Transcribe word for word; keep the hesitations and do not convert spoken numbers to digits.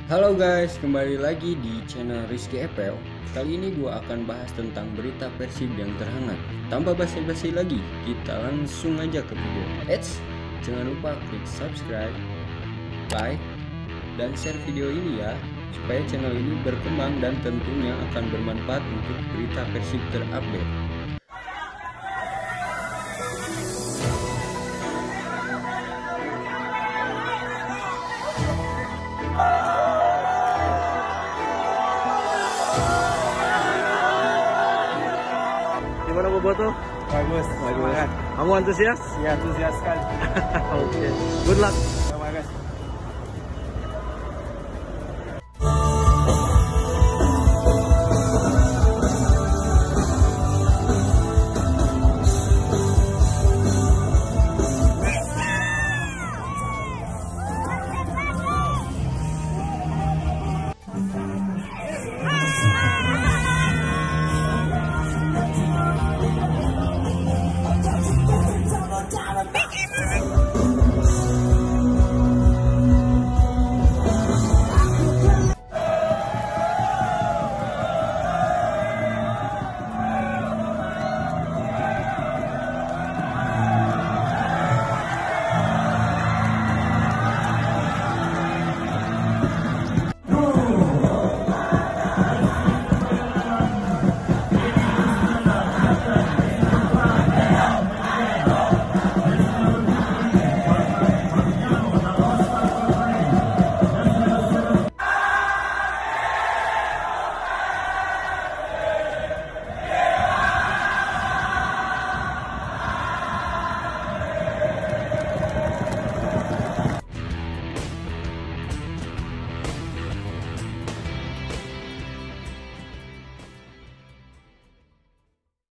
Halo guys, kembali lagi di channel Rizky Epel. Kali ini gue akan bahas tentang berita Persib yang terhangat. Tanpa basa-basi lagi, kita langsung aja ke video. Eits, jangan lupa klik subscribe, like, dan share video ini ya, supaya channel ini berkembang dan tentunya akan bermanfaat untuk berita Persib terupdate. Gimana Boboto? Bagus, Bagus. Kamu antusias? Ya, antusias sekali. Oke. Okay. Good luck.